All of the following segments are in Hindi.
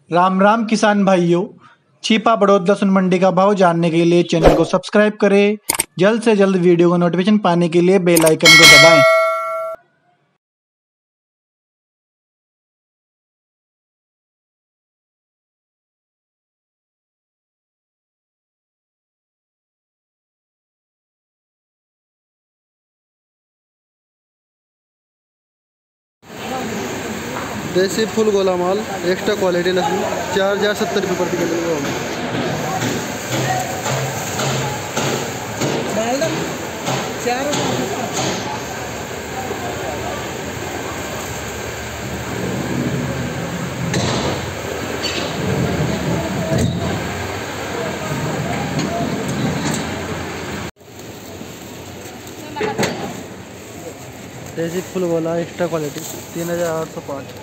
राम राम किसान भाइयों। छिपा बड़ौद लहसुन मंडी का भाव जानने के लिए चैनल को सब्सक्राइब करें। जल्द से जल्द वीडियो का नोटिफिकेशन पाने के लिए बेल आइकन को दबाएं। देसी फुल गोला माल एक्स्ट्रा क्वालिटी लहसुन 4070 रुपये प्रति किलो। देसी फुल गोला एक्स्ट्रा क्वालिटी 3805।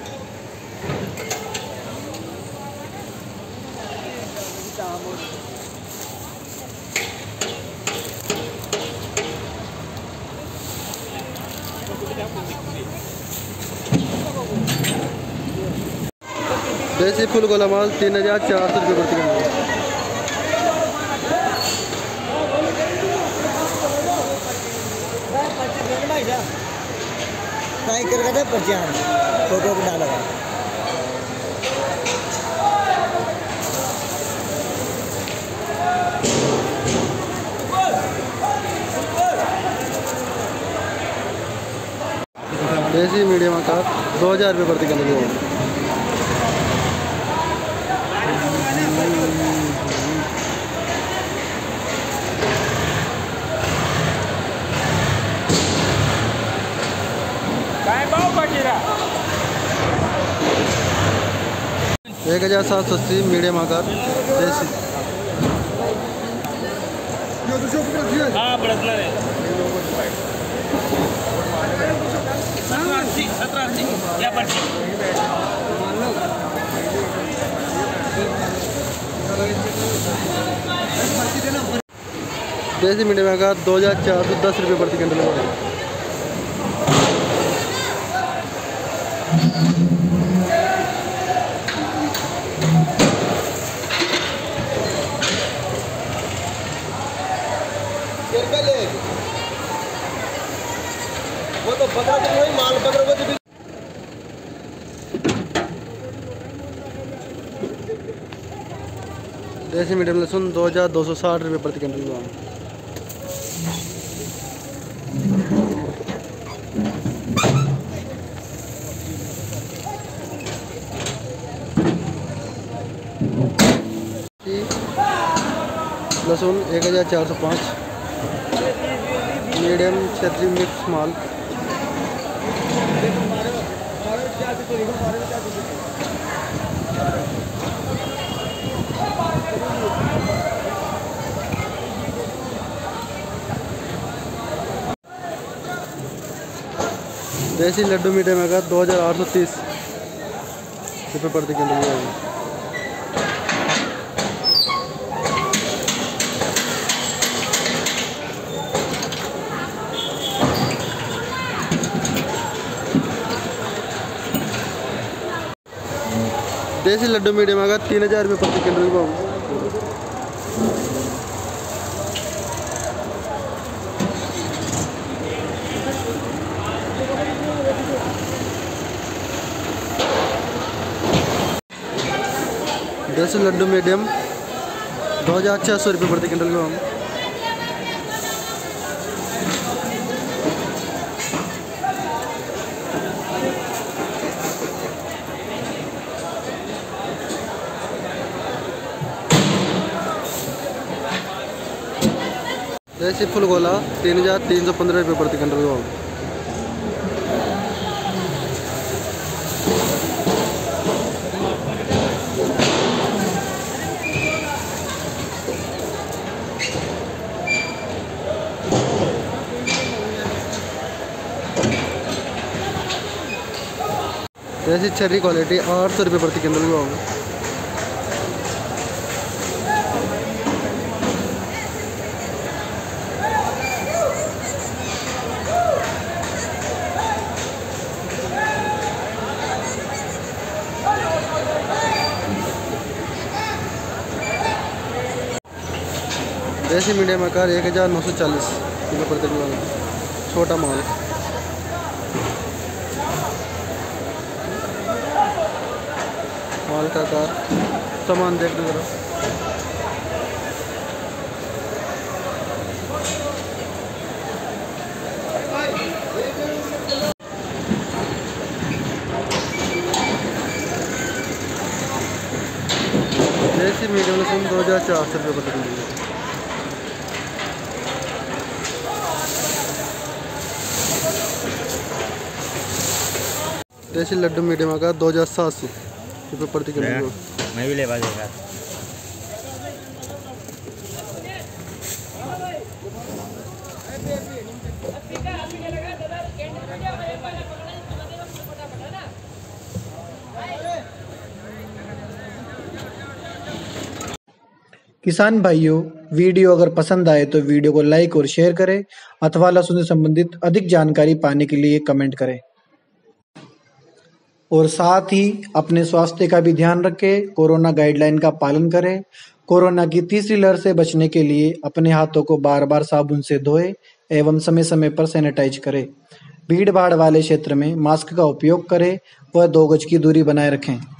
देसी फुल गोला माल 3400 रुपये प्रति किलो। फोटो को डाला देसी मीडियम आकार 2000 रुपये प्रति किलो। एक 1780 मीडियम आकार देसी। देसी मीडियम आकार 2410 रुपये प्रति किलो। वो तो पकड़ के नहीं माल पकड़ को भी। देसी मीडियम लहसुन 2260 रुपये प्रति किलो। लहसुन 1405 मीडियम क्षेत्रीय मिक्स माल। देसी लड्डू मीडियम आकार 2830 रुपये प्रति किलो। देसी लड्डू मीडियम आकर 3000 रुपये प्रति किलो। देसी लड्डू मीडियम 2600 रुपये प्रति किलो। देसी फुल गोला 3315 रुपये प्रति किलो। देसी चेरी क्वालिटी 800 रुपये प्रति किलो। देसी मीडियम आकार 1940 रुपये प्रति किलो। छोटा माल। माल का आकार सामान देखने जरा। देसी मीडियम लहसुन 2400 रुपये प्रति किलो। देसी लड्डू मीडियम आकार 2700 रुपये प्रति किलो। मैं भी ले पाऊंगा। किसान भाइयों, वीडियो अगर पसंद आए तो वीडियो को लाइक और शेयर करें अथवा लहसुन से संबंधित अधिक जानकारी पाने के लिए कमेंट करें और साथ ही अपने स्वास्थ्य का भी ध्यान रखें। कोरोना गाइडलाइन का पालन करें। कोरोना की तीसरी लहर से बचने के लिए अपने हाथों को बार बार साबुन से धोएं एवं समय समय पर सैनिटाइज करें। भीड़ भाड़ वाले क्षेत्र में मास्क का उपयोग करें व 2 गज की दूरी बनाए रखें।